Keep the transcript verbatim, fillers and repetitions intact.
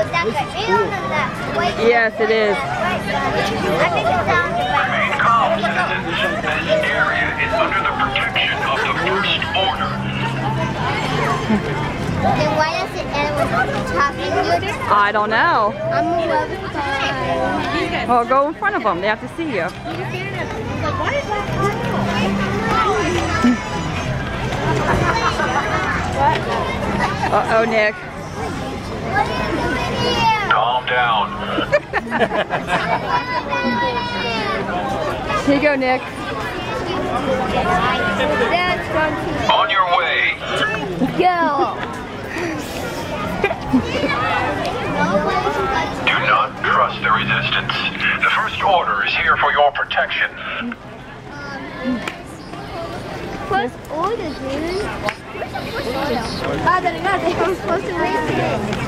Yes, it is. Remain calm, citizens. This area is under the protection of the First Order. Then why does it end with talking good? I don't know. I'm eleven five. Well, go in front of them. They have to see you. Uh-oh, Nick. Calm down. Here you go, Nick. That's fun. On your way. Go. Do not trust the resistance. The First Order is here for your protection. First order, dude. Ah, there we go. I'm supposed to raise it.